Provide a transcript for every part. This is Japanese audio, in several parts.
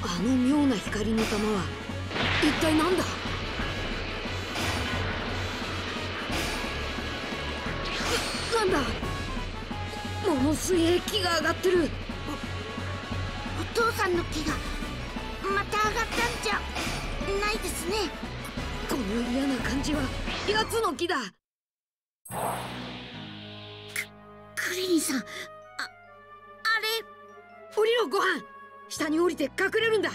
あの妙な光の玉は一体何だ？なんだ？ものすげえ木が上がってる。 お父さんの木がまた上がったんじゃないですね。 この嫌な感じは奴の木だ。 クリリンさん、あれ降りろ、ご飯。下に降りて隠れるんだ。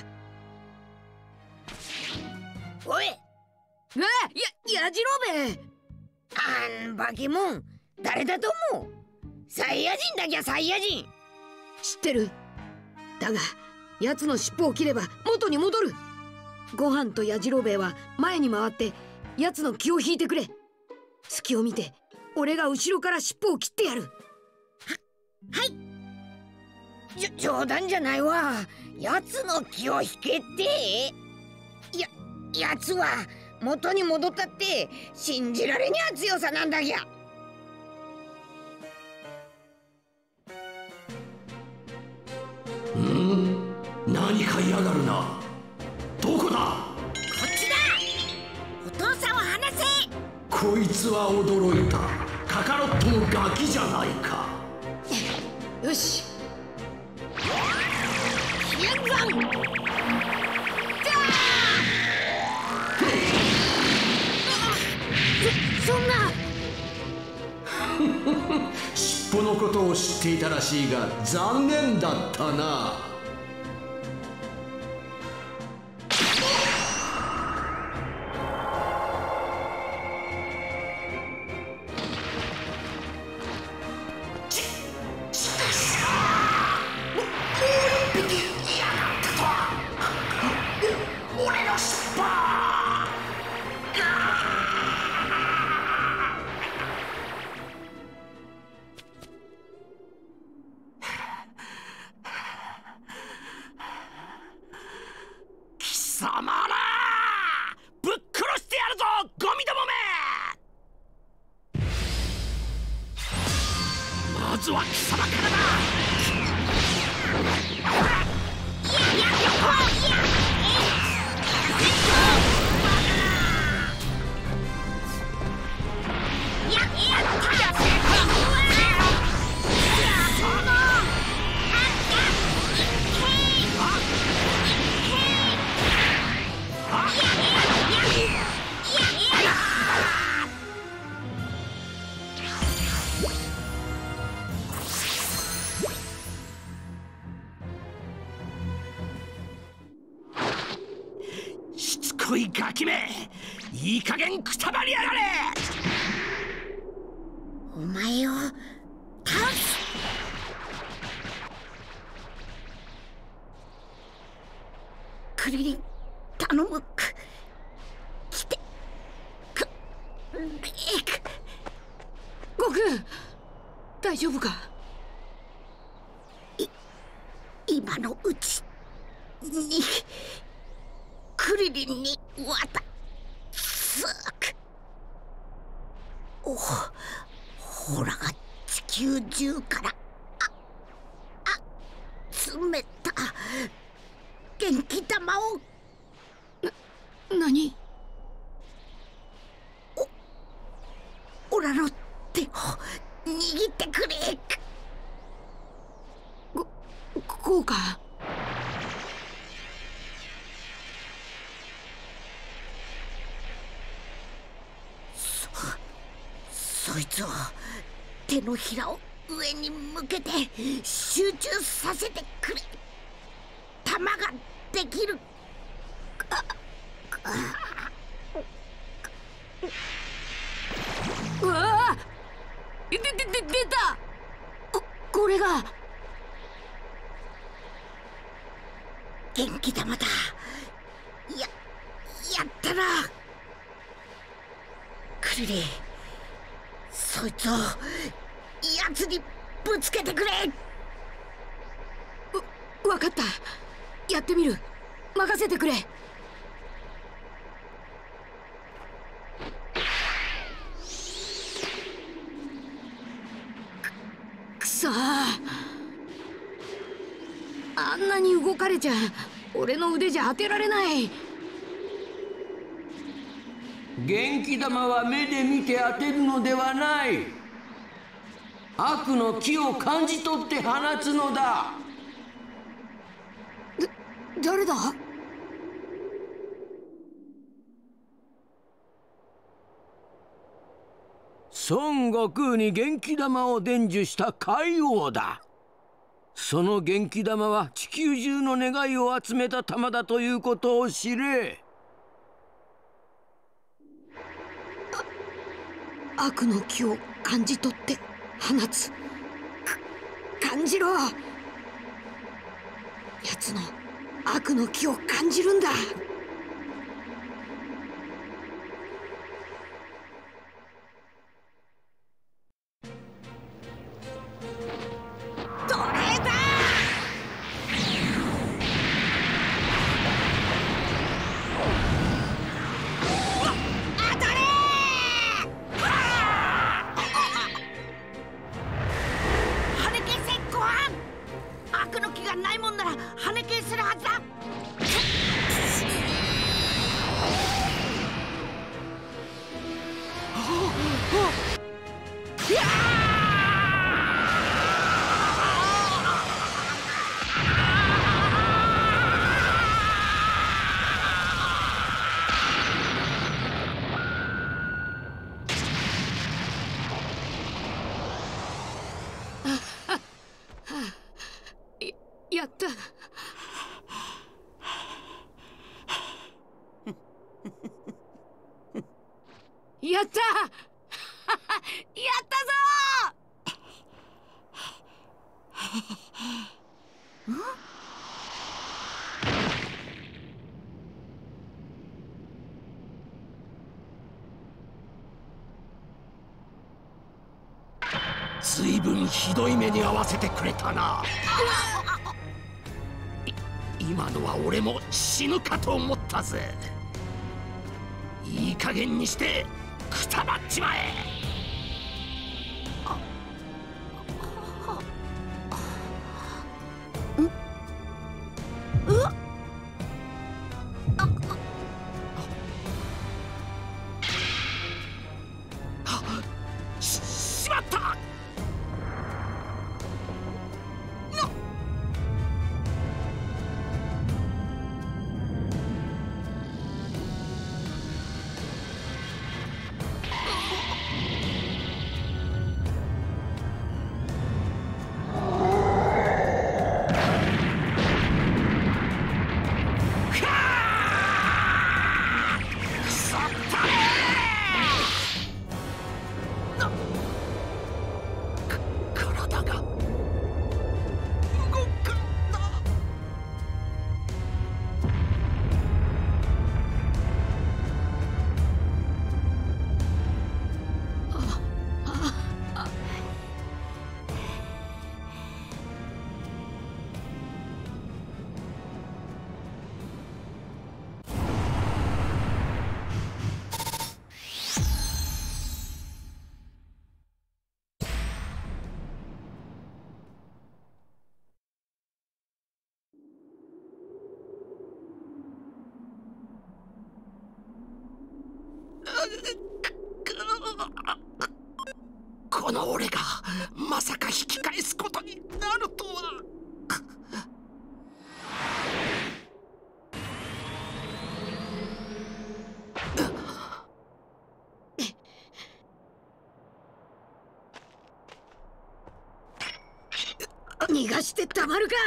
おい、 やじろべえ。 バケモン、誰だと思う？サイヤ人だきゃ、サイヤ人。 知ってる。だが奴の尻尾を切れば元に戻る。ご飯とやじろべえは前に回って奴の気を引いてくれ。隙を見て俺が後ろから尻尾を切ってやる。 はい。 冗談じゃないわ。奴の気を引けって。奴は元に戻ったって信じられにゃ強さなんだぎゃ。 何か嫌がるな。どこだ？ こっちだ。お父さんを離せ。 こいつは驚いた。カカロットのガキじゃないか。 よし、 ヒエンザン。 そんな。 尻尾のことを知っていたらしいが残念だったな。 貴様らぶっ殺してやるぞ、ゴミどもめ。まずは貴様からだ。しつこいガキめ、いい加減くたばりやがれ。 お前を倒す。クリリン、頼む。来て。 悟空、大丈夫か？ 今のうちにクリリンに渡す。ほらが地球中から集めた元気玉を。 何？ オラの手を握ってくれ。 こうか？ そいつを手のひらを上に向けて集中させてくれ。玉ができる。 うわあ！出た！これが元気玉だ。やったな。クリリン、そいつを奴にぶつけてくれ。 わかった。やってみる。任せてくれ。くそー。あんなに動かれちゃ俺の腕じゃ当てられない。 元気玉は目で見て当てるのではない。悪の気を感じ取って放つのだ。 誰だ？ 孫悟空に元気玉を伝授した海王だ。その元気玉は地球中の願いを集めた玉だということを知れ。 悪の気を感じ取って放つ。感じろ。奴の悪の気を感じるんだ。やった。やった。やったぞ。 ずいぶんひどい目に遭わせてくれたな。今のは俺も死ぬかと思ったぜ。いい加減にしてくたばっちまえ。しまった。この俺がまさか引き返すことになるとは。 逃がしてたまるか。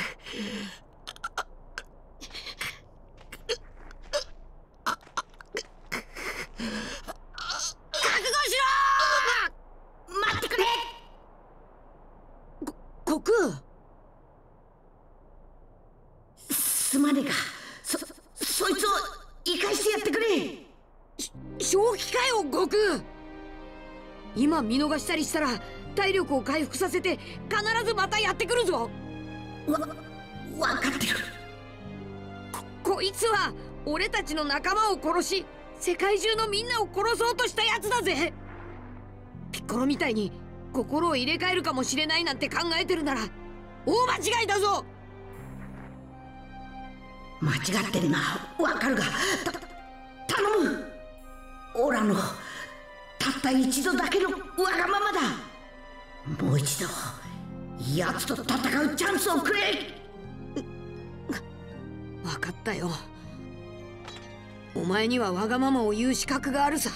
すまねえが、そいつを生かしてやってくれ。 正気かよ悟空。今見逃したりしたら体力を回復させて必ずまたやってくるぞ。 わかってる。 こいつは俺たちの仲間を殺し世界中のみんなを殺そうとしたやつだぜ。ピッコロみたいに心を入れ替えるかもしれないなんて考えてるなら大間違いだぞ。 間違ってるな、わかるが、頼む。オラのたった一度だけのわがままだ。もう一度奴と戦うチャンスをくれ。 分かったよ。お前にはわがままを言う資格があるさ。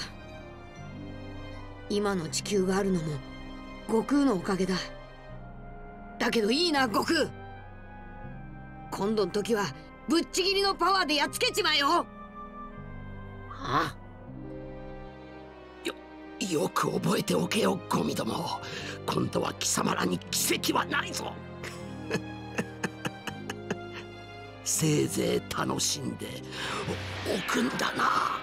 今の地球があるのも悟空のおかげだ。だけどいいな悟空、今度の時はぶっちぎりのパワーでやっつけちまえよ。 はあ、よく覚えておけよゴミども。今度は貴様らに奇跡はないぞ。せいぜい楽しんでおくんだな。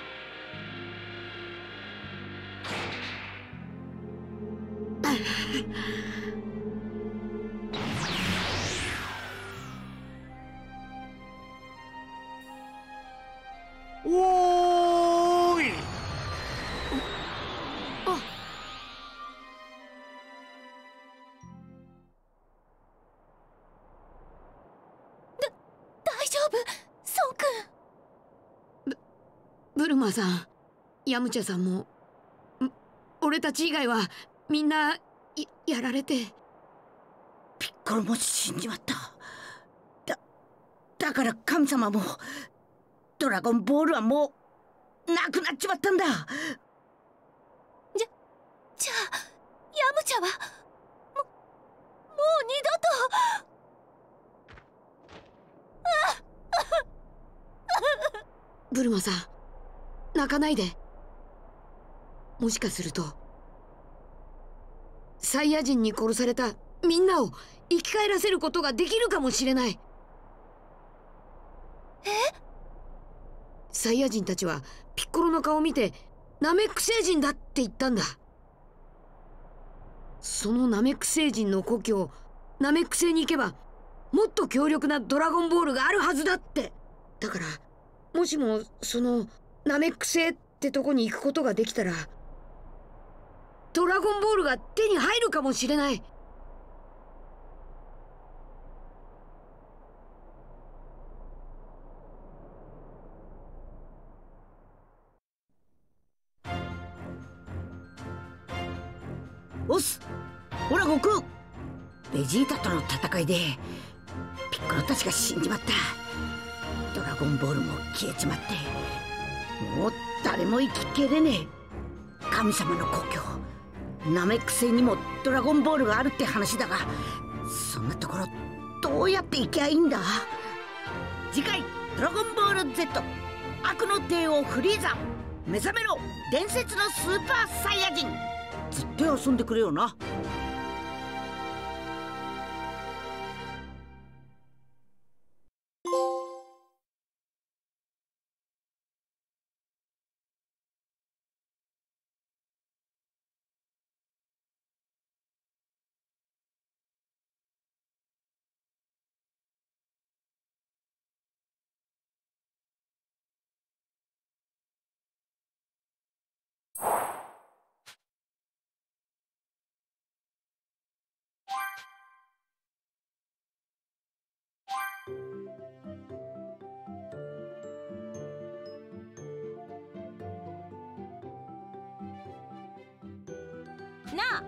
おーい。 大丈夫、孫君。 ブルマさん、ヤムチャさんも、俺たち以外はみんなやられて。 ピッコロも死んじまった。だから神様もドラゴンボールはもうなくなっちまったんだ。 じゃあヤムチャはもう二度と。 ブルマさん、泣かないで。もしかするとサイヤ人に殺されたみんなを生き返らせることができるかもしれない。サイヤ人たちはピッコロの顔を見てナメック星人だって言ったんだ。そのナメック星人の故郷ナメック星に行けばもっと強力なドラゴンボールがあるはずだって。だからもしもそのナメック星ってとこに行くことができたらドラゴンボールが手に入るかもしれない。 おっす、ほら悟空、ベジータとの戦いでピッコロたちが死んじまった。ドラゴンボールも消えちまってもう誰も生ききれねえ。神様の故郷ナメック星にもドラゴンボールがあるって話だが、そんなところどうやって行きゃいいんだ。次回ドラゴンボール Z 悪の帝王フリーザ、目覚めろ伝説のスーパーサイヤ人。ずっと遊んでくれよな。 なあ、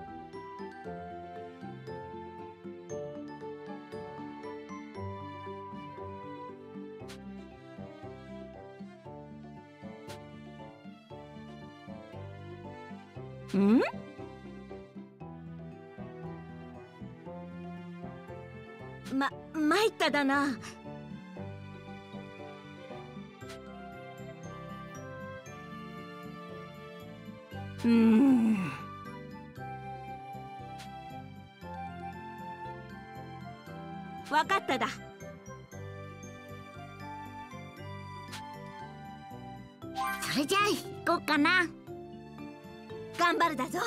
ん？参っただな。わかっただ。 それじゃあ行こうかな。 頑張るだぞ。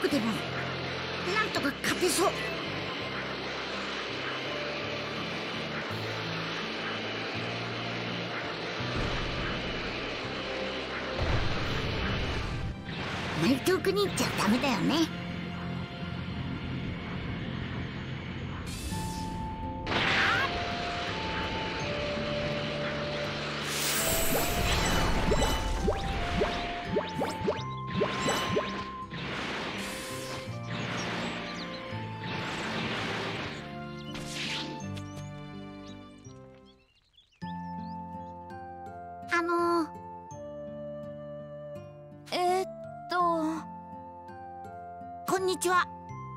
僕でもなんとか勝てそう。あまり遠くに行っちゃダメだよね。こんにちは。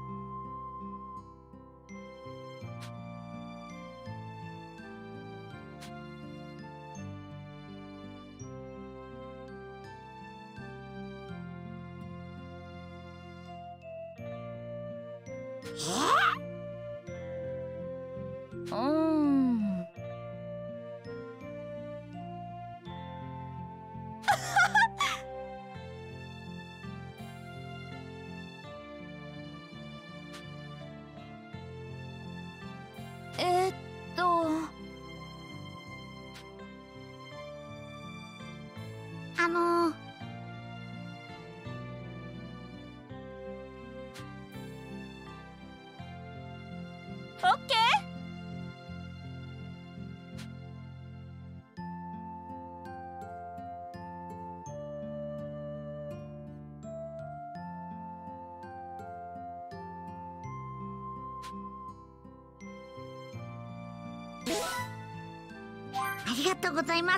オッケー。 ありがとうございます。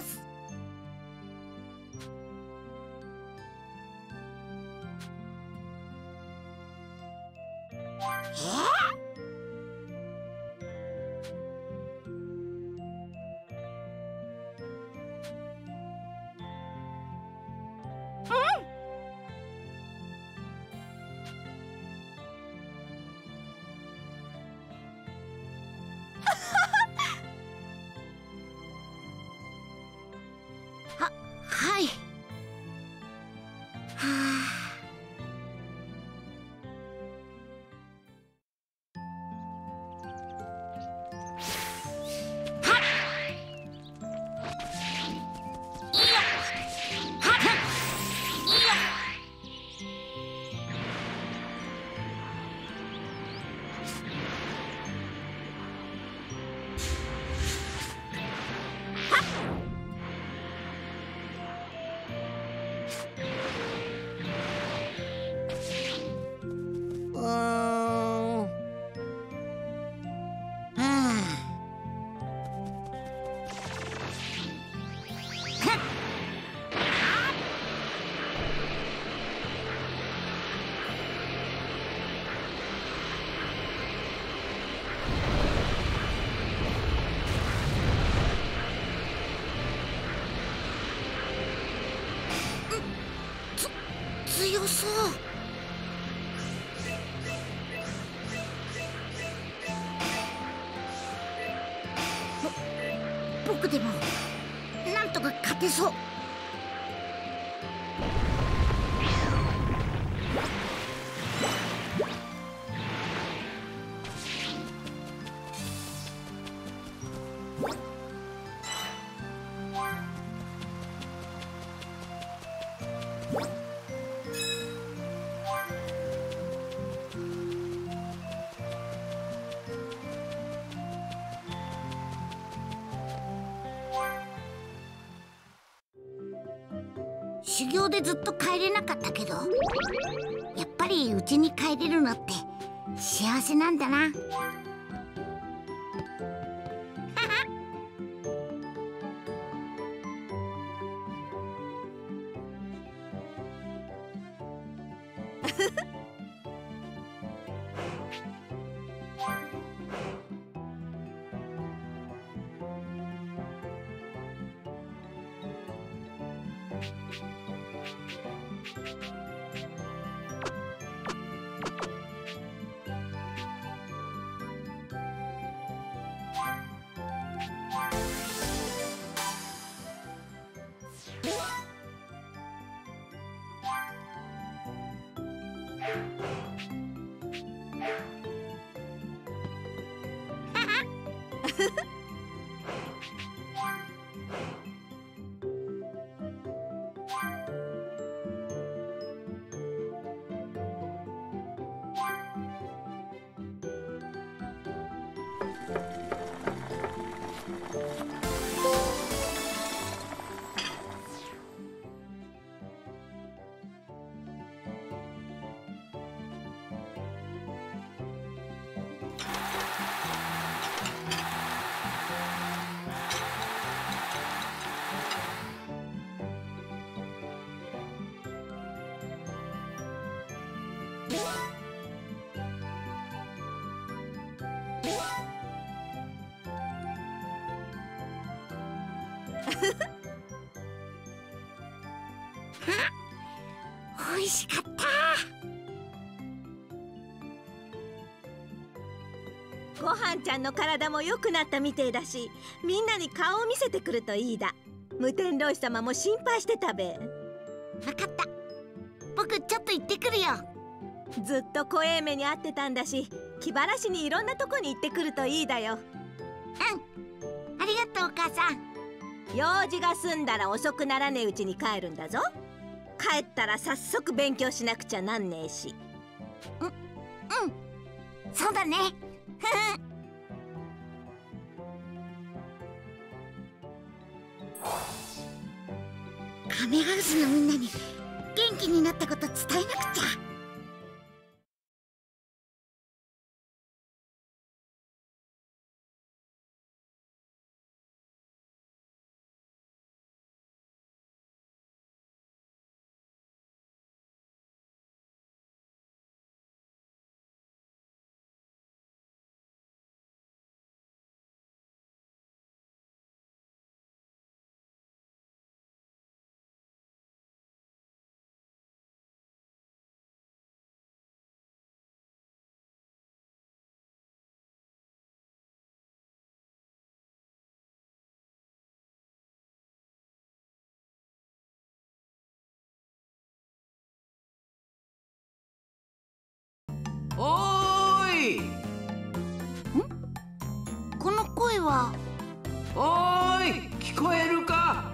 はい。はあ。強そう。僕でもなんとか勝てそう。修行でずっと帰れなかったけど、やっぱり家に帰れるのって幸せなんだな。 美味しかった。 ごはんちゃんの体も良くなったみてえだし、みんなに顔を見せてくるといいだ。無天老師様も心配してたべ。 分かった。僕ちょっと行ってくるよ。 ずっと小英目に会ってたんだし、気晴らしにいろんなとこに行ってくるといいだよ。 うん、ありがとうお母さん。 用事が済んだら遅くならねえうちに帰るんだぞ。帰ったら早速勉強しなくちゃなんねえし。 うん、そうだね。カメハウスのみんなに元気になったこと伝えなくちゃ。 おーい。 この声は。 おーい、聞こえるか。 はい、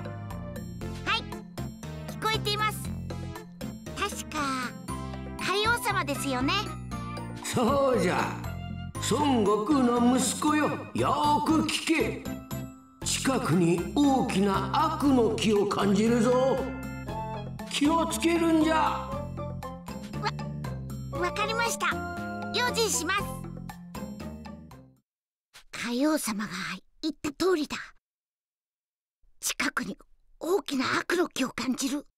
聞こえています。確か海王様ですよね。 そうじゃ、孫悟空の息子よ。よーく聞け。近くに大きな悪の気を感じるぞ。気をつけるんじゃ。 わかりました。用心します。海王様が言った通りだ。近くに大きな悪の気を感じる。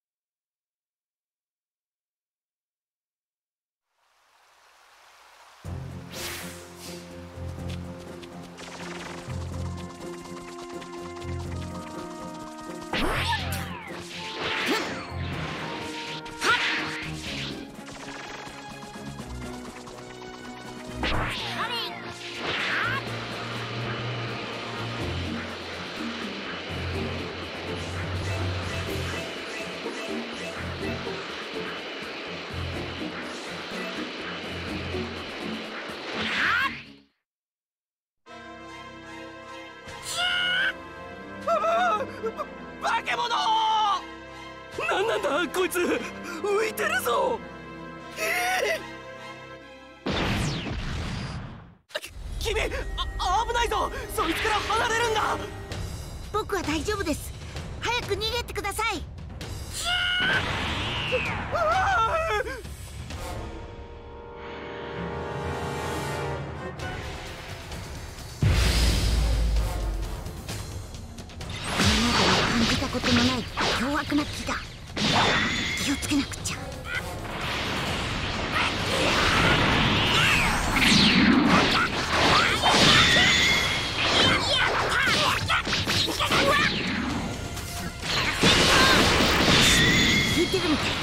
化け物！なんだこいつ、浮いてるぞ。君、危ないぞ。そいつから離れるんだ。 僕は大丈夫です。早く逃げてください。感じたことのない凶悪な気だ。気をつけなくちゃ。効いてるみたいだ。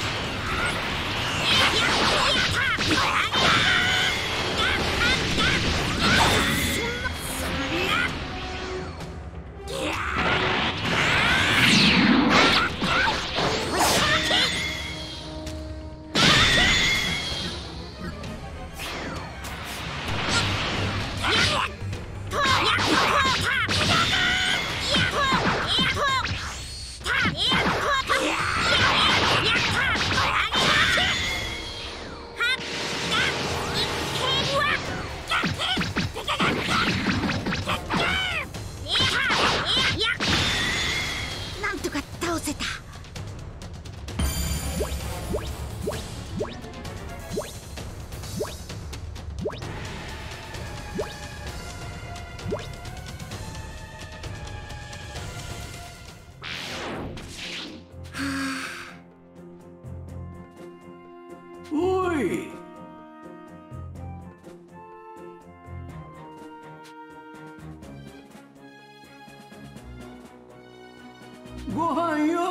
ご飯よ。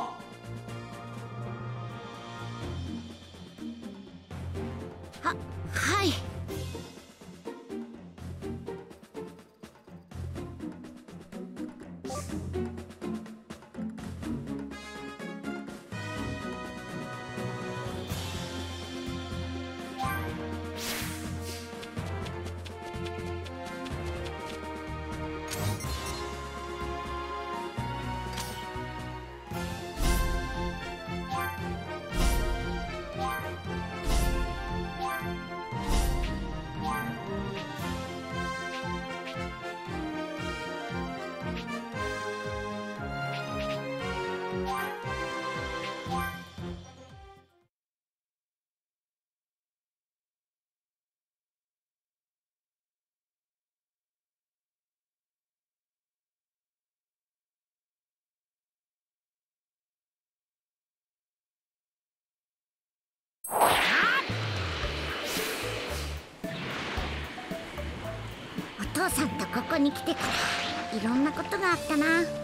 はい。お父さんとここに来てからいろんなことがあったな。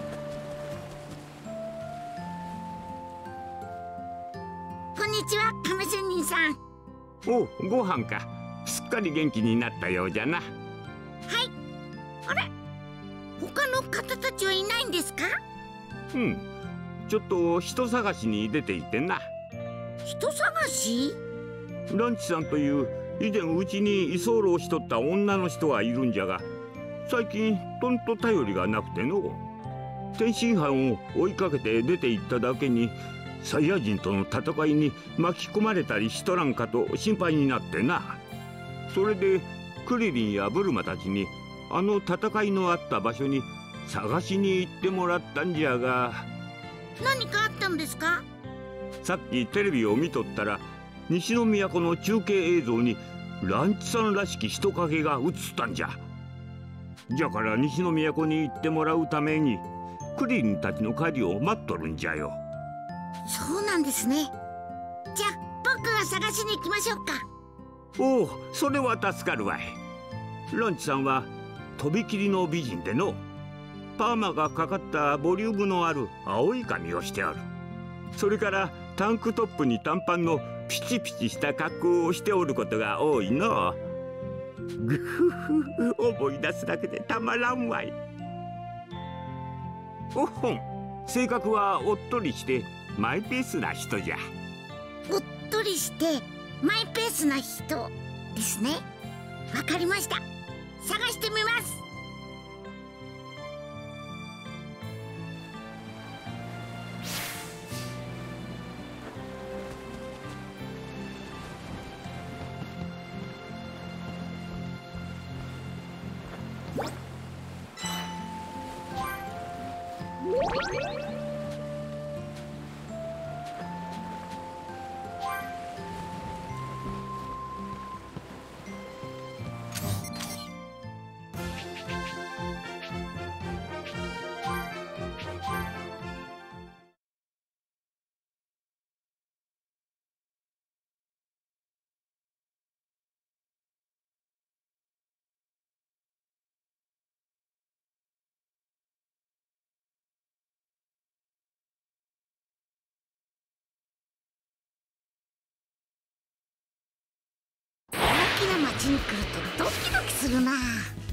こんにちは、亀仙人さん。 おう、ご飯か。すっかり元気になったようじゃな。 はい。あれ、他の方たちはいないんですか？ うん、ちょっと人探しに出ていてな。 人探し？ ランチさんという以前うちに居候しとった女の人はいるんじゃが、最近とんと頼りがなくての。天津飯を追いかけて出て行っただけに、サイヤ人との戦いに巻き込まれたりしとらんかと心配になってな。それでクリリンやブルマたちにあの戦いのあった場所に探しに行ってもらったんじゃが。 何かあったんですか？ さっきテレビを見とったら、西の都の中継映像にランチさんらしき人影が映ったんじゃ。じゃから西の都に行ってもらうためにクリリンたちの帰りを待っとるんじゃよ。 そうなんですね。じゃあ僕が探しに行きましょうか。 おお、それは助かるわい。ランチさんはとびきりの美人での、パーマがかかったボリュームのある青い髪をしておる。それからタンクトップに短パンのピチピチした格好をしておることが多いの。ぐふふ、思い出すだけでたまらんわい。おっほん、性格はおっとりしてマイペースな人じゃ。 おっとりしてマイペースな人ですね。わかりました。探してみます。大きな町に来るとドキドキするな。